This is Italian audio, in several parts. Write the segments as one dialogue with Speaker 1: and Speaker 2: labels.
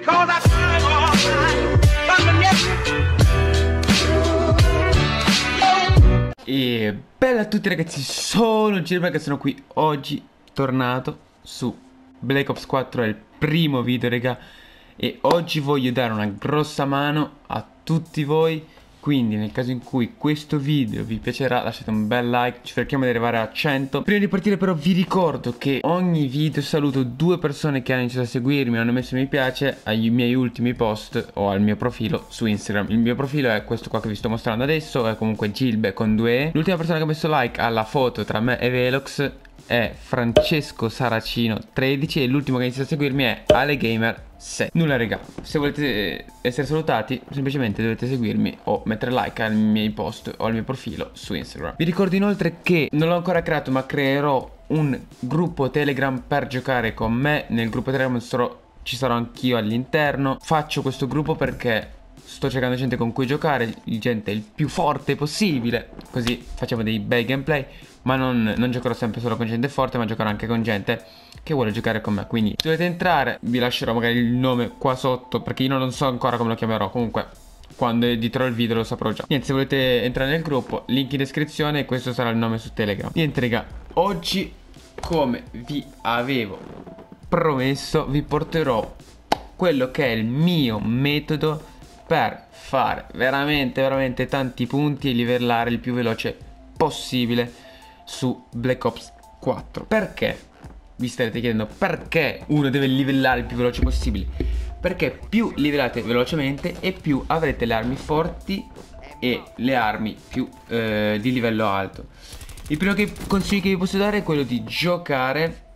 Speaker 1: E bella a tutti ragazzi, sono Gilberto che sono qui oggi tornato su Black Ops 4, è il primo video raga. E oggi voglio dare una grossa mano a tutti voi. Quindi nel caso in cui questo video vi piacerà lasciate un bel like, ci cerchiamo di arrivare a 100. Prima di partire però vi ricordo che ogni video saluto due persone che hanno iniziato a seguirmi, hanno messo mi piace ai miei ultimi post o al mio profilo su Instagram. Il mio profilo è questo qua che vi sto mostrando adesso, è comunque Gilbe con 2 E. L'ultima persona che ha messo like alla foto tra me e Velox è Francesco Saracino 13 e l'ultimo che ha iniziato a seguirmi è AleGamer 7. Nulla raga, se volete essere salutati semplicemente dovete seguirmi o mettere like ai miei post o al mio profilo su Instagram. Vi ricordo inoltre che non l'ho ancora creato ma creerò un gruppo Telegram per giocare con me. Nel gruppo Telegram ci sarò anch'io all'interno. Faccio questo gruppo perché sto cercando gente con cui giocare, gente il più forte possibile, così facciamo dei bei gameplay. Ma non giocherò sempre solo con gente forte, ma giocherò anche con gente che vuole giocare con me. Quindi se dovete entrare vi lascerò magari il nome qua sotto, perché io non so ancora come lo chiamerò. Comunque quando editerò il video lo saprò già. Niente, se volete entrare nel gruppo, link in descrizione e questo sarà il nome su Telegram. Niente raga, oggi come vi avevo promesso vi porterò quello che è il mio metodo per fare veramente tanti punti e livellare il più veloce possibile su Black Ops 4. Perché? Vi starete chiedendo perché uno deve livellare il più veloce possibile. Perché più livellate velocemente e più avrete le armi forti e le armi più di livello alto. Il primo consiglio che vi posso dare è quello di giocare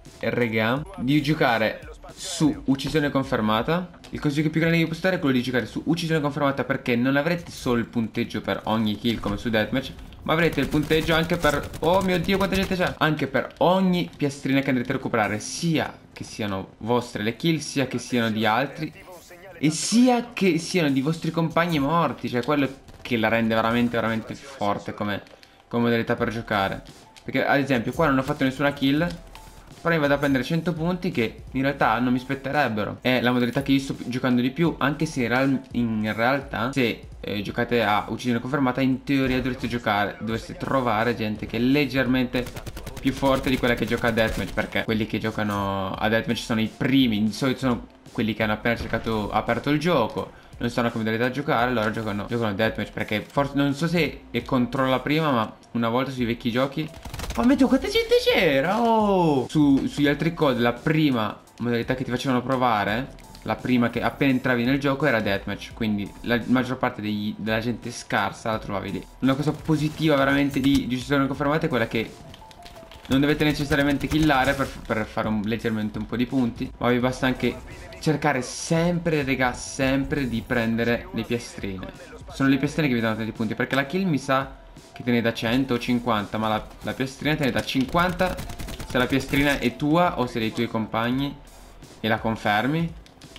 Speaker 1: su uccisione confermata. Il consiglio più grande che vi posso dare è quello di giocare su uccisione confermata, perché non avrete solo il punteggio per ogni kill come su Deathmatch, ma avrete il punteggio anche per, oh mio dio quanta gente c'è, anche per ogni piastrina che andrete a recuperare, sia che siano vostre le kill, sia che siano di altri e sia che siano di vostri compagni morti. Cioè quello che la rende veramente forte come modalità per giocare. Perché ad esempio qua non ho fatto nessuna kill, però mi vado a prendere 100 punti che in realtà non mi spetterebbero. È la modalità che io sto giocando di più, anche se in realtà se giocate a uccisione confermata in teoria dovreste trovare gente che è leggermente più forte di quella che gioca a Deathmatch, perché quelli che giocano a Deathmatch sono i primi, di solito sono quelli che hanno appena aperto il gioco, non sanno come modalità giocare, allora giocano a Deathmatch, perché forse non so se è controlla prima, ma una volta sui vecchi giochi. Oh mio Dio, quanta gente c'era! Oh! Sugli altri code la prima modalità che ti facevano provare, la prima che appena entravi nel gioco, era Deathmatch. Quindi la maggior parte della gente scarsa la trovavi lì. Una cosa positiva veramente di uccisione confermata è quella che non dovete necessariamente killare per fare leggermente un po' di punti, ma vi basta anche cercare sempre, raga, sempre di prendere le piastrine. Sono le piastrine che vi danno tanti punti, perché la kill mi sa che te ne dà 100 o 50, ma la piastrina te ne dà 50 se la piastrina è tua o se dei tuoi compagni e la confermi,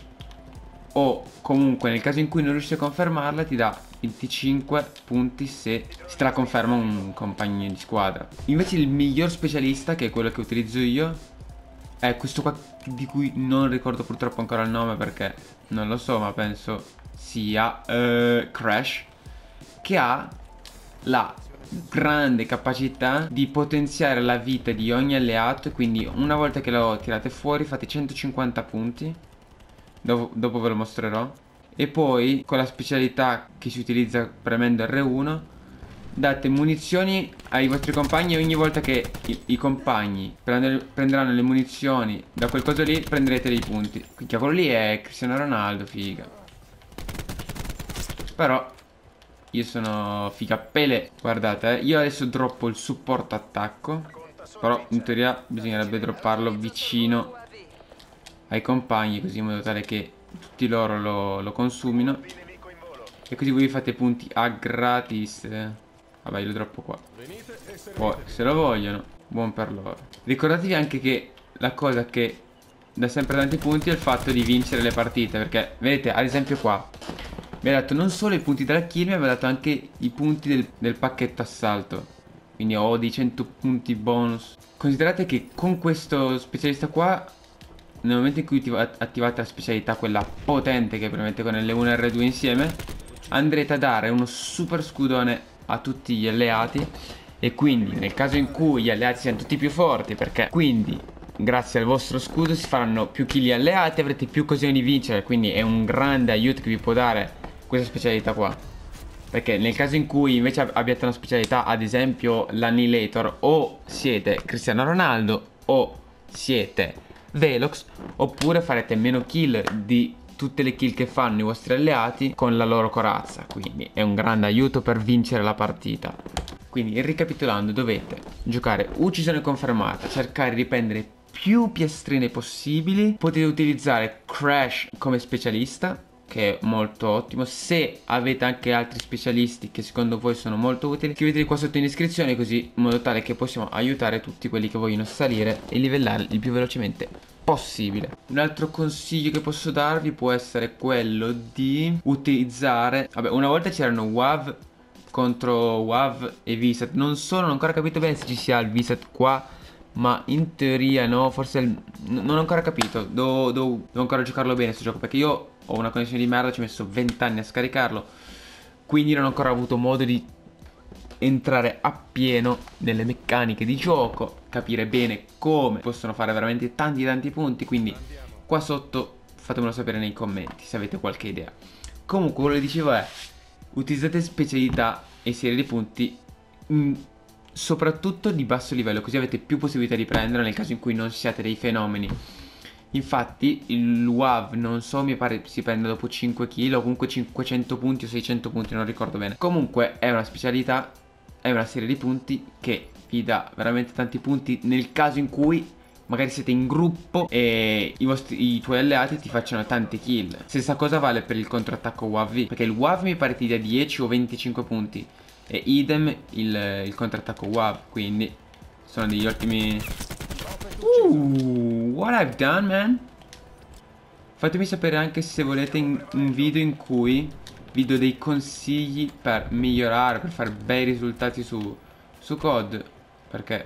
Speaker 1: o comunque nel caso in cui non riesci a confermarla ti dà 25 punti se te la conferma un compagno di squadra. Invece il miglior specialista, che è quello che utilizzo io, è questo qua di cui non ricordo purtroppo ancora il nome perché non lo so, ma penso sia Crash, che ha la grande capacità di potenziare la vita di ogni alleato. E quindi una volta che lo tirate fuori fate 150 punti. Dopo ve lo mostrerò. E poi con la specialità che si utilizza premendo R1 date munizioni ai vostri compagni, e ogni volta che i compagni prenderanno le munizioni da quel coso lì prenderete dei punti. Quindi quello lì è Cristiano Ronaldo, figa. Però io sono figappele. Guardate, io adesso droppo il supporto attacco, però in teoria bisognerebbe dropparlo vicino ai compagni, così in modo tale che tutti loro lo consumino, e così voi fate punti a gratis. Vabbè, io lo droppo qua, poi se lo vogliono buon per loro. Ricordatevi anche che la cosa che dà sempre tanti punti è il fatto di vincere le partite, perché vedete ad esempio qua mi ha dato non solo i punti della kill, ma mi ha dato anche i punti del pacchetto assalto. Quindi ho dei 100 punti bonus. Considerate che con questo specialista qua nel momento in cui attivate la specialità, quella potente che premete con L1 e R2 insieme, andrete a dare uno super scudone a tutti gli alleati. E quindi nel caso in cui gli alleati siano tutti più forti, perché quindi grazie al vostro scudo si faranno più kill gli alleati, avrete più occasioni di vincere. Quindi è un grande aiuto che vi può dare questa specialità qua. Perché nel caso in cui invece abbiate una specialità, ad esempio l'Annihilator, o siete Cristiano Ronaldo o siete Velox, oppure farete meno kill di tutte le kill che fanno i vostri alleati con la loro corazza. Quindi è un grande aiuto per vincere la partita. Quindi ricapitolando, dovete giocare uccisione confermata, cercare di prendere più piastrine possibili. Potete utilizzare Crash come specialista, che è molto ottimo. Se avete anche altri specialisti che secondo voi sono molto utili, scriveteli qua sotto in descrizione, così in modo tale che possiamo aiutare tutti quelli che vogliono salire e livellare il più velocemente possibile. Un altro consiglio che posso darvi può essere quello di utilizzare, vabbè, una volta c'erano WAV contro WAV e VSAT. Non ho ancora capito bene se ci sia il VSAT qua, ma in teoria no, forse non ho ancora capito. Devo ancora giocarlo bene questo gioco, perché io ho una connessione di merda, ci ho messo 20 anni a scaricarlo, quindi non ho ancora avuto modo di entrare appieno nelle meccaniche di gioco, capire bene come possono fare veramente tanti punti. Quindi qua sotto fatemelo sapere nei commenti se avete qualche idea. Comunque quello che dicevo è: utilizzate specialità e serie di punti soprattutto di basso livello, così avete più possibilità di prendere nel caso in cui non siate dei fenomeni. Infatti il WAV, non so, mi pare si prende dopo 5 kill o comunque 500 punti o 600 punti, non ricordo bene. Comunque è una specialità, è una serie di punti che vi dà veramente tanti punti nel caso in cui magari siete in gruppo e i tuoi alleati ti facciano tante kill. Stessa cosa vale per il contrattacco WAV, perché il WAV mi pare ti dia 10 o 25 punti e idem il contrattacco WAV, quindi sono degli ottimi. What I've done, man. Fatemi sapere anche se volete un video in cui vi do dei consigli per migliorare, per fare bei risultati su COD, perché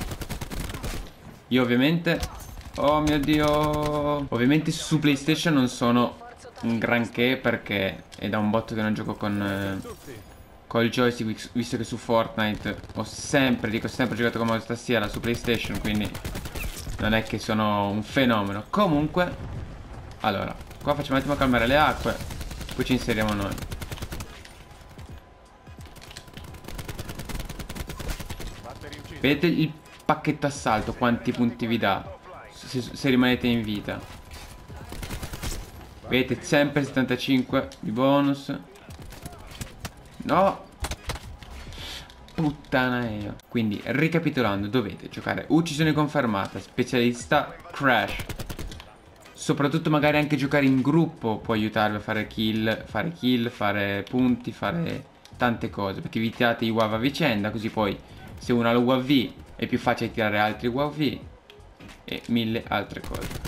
Speaker 1: io ovviamente, oh mio Dio, ovviamente su PlayStation non sono un granché, perché è da un botto che non gioco col joystick, visto che su Fortnite ho sempre giocato come stasera su PlayStation, quindi non è che sono un fenomeno. Comunque, allora, qua facciamo un attimo calmare le acque, poi ci inseriamo noi. Vedete il pacchetto assalto quanti punti vi dà se rimanete in vita? Vedete sempre 75 di bonus. No, puttana io. Quindi ricapitolando, dovete giocare uccisione confermata, specialista Crash. Soprattutto magari anche giocare in gruppo può aiutarvi a fare kill, fare punti, fare tante cose, perché vi tirate i WAV a vicenda, così poi se uno ha lo UAV è più facile tirare altri UAV e mille altre cose.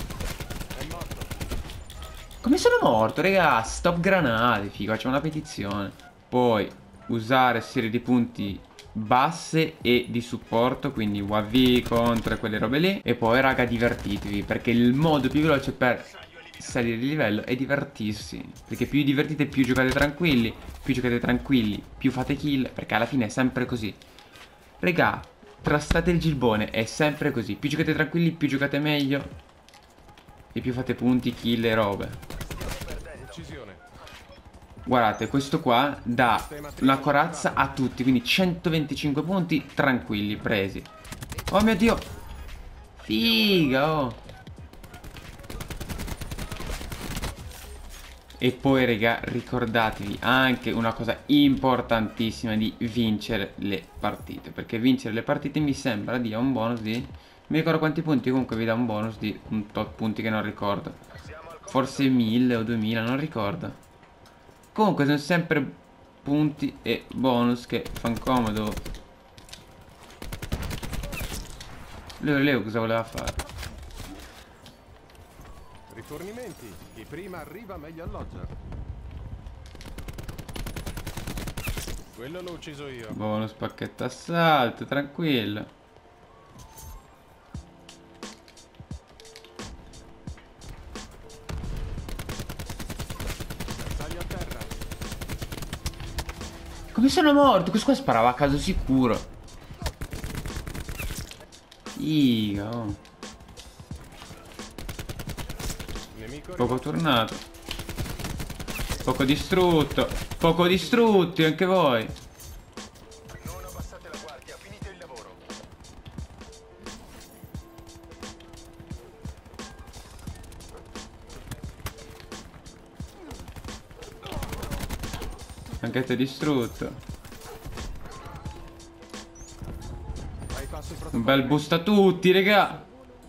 Speaker 1: Come sono morto, raga? Stop granate, figo, facciamo una petizione. Poi usare serie di punti basse e di supporto, quindi UAV, contro quelle robe lì. E poi raga, divertitevi, perché il modo più veloce per salire di livello è divertirsi, perché più divertite più giocate tranquilli, più fate kill, perché alla fine è sempre così. Raga, trastate il gibbone, è sempre così, più giocate tranquilli più giocate meglio e più fate punti, kill e robe. Guardate, questo qua dà una corazza a tutti, quindi 125 punti tranquilli, presi. Oh mio Dio, figa, oh. E poi raga, ricordatevi anche una cosa importantissima, di vincere le partite, perché vincere le partite mi sembra dia un bonus di, non mi ricordo quanti punti, comunque vi dà un bonus di un tot punti che non ricordo, forse 1000 o 2000, non ricordo. Comunque sono sempre punti e bonus che fanno comodo. Leo cosa voleva fare?
Speaker 2: Rifornimenti, chi prima arriva meglio alloggia. Quello l'ho ucciso io.
Speaker 1: Bonus pacchetto assalto, tranquillo. Come sono morto? Questo qua sparava a caso sicuro. Figa, oh. Poco tornato. Poco distrutto. Poco distrutti anche voi.
Speaker 3: Non abbassate la guardia, finite il lavoro.
Speaker 1: Anche te distrutto.
Speaker 2: Bypass il
Speaker 1: Un
Speaker 2: protocollo.
Speaker 1: bel boost a tutti, raga.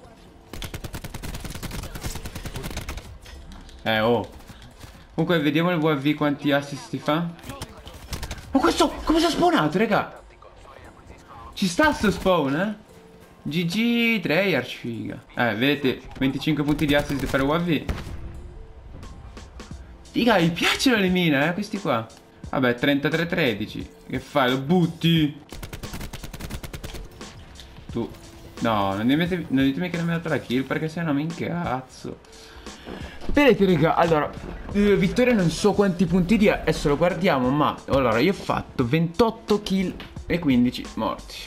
Speaker 1: Oh. Comunque vediamo il VV quanti assist ti fa. Ma questo come si è spawnato, raga? Ci sta sto spawn, eh? GG Treyarch, figa. Vedete, 25 punti di assist per UAV. Figa, mi piacciono le mine, questi qua. Vabbè, 33-13. Che fai? Lo butti? Tu. No, non ditemi che non mi ha dato la kill, perché se no mi incazzo. Vedete, raga, allora, vittoria non so quanti punti dia, adesso lo guardiamo, ma allora io ho fatto 28 kill e 15 morti.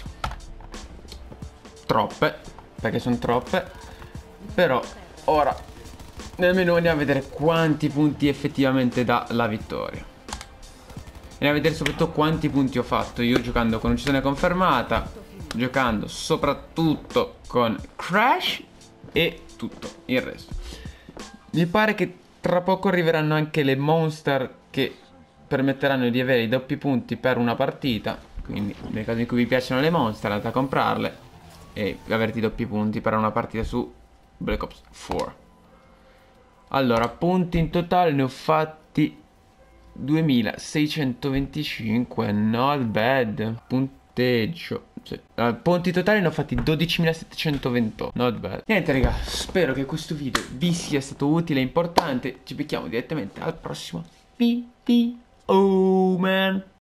Speaker 1: Troppe, perché sono troppe. Però ora nemmeno andiamo a vedere quanti punti effettivamente dà la vittoria. Andiamo a vedere soprattutto quanti punti ho fatto io giocando con uccisione confermata, giocando soprattutto con Crash e tutto il resto. Mi pare che tra poco arriveranno anche le monster che permetteranno di avere i doppi punti per una partita. Quindi nel caso in cui vi piacciono le monster andate a comprarle e averti i doppi punti per una partita su Black Ops 4. Allora, punti in totale ne ho fatti 2625, not bad. Punteggio, sì. Punti totali ne ho fatti 12.728, not bad. Niente raga, spero che questo video vi sia stato utile e importante. Ci becchiamo direttamente al prossimo video, man.